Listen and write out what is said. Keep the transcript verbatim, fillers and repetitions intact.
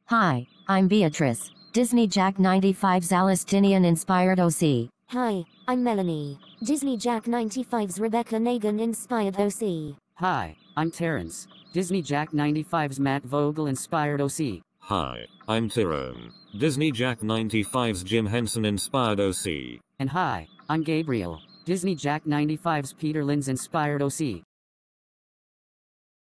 Hi, I'm Beatrice, Disney Jack ninety-five's Alice Tinian inspired O C. Hi, I'm Melanie, Disney Jack ninety-five's Rebecca Nagan inspired O C. Hi, I'm Terrence, Disney Jack ninety-five's Matt Vogel inspired O C. Hi, I'm Tyrone, Disney Jack ninety-five's Jim Henson inspired O C. And hi, I'm Gabriel, Disney Jack ninety-five's Peter Linz inspired O C.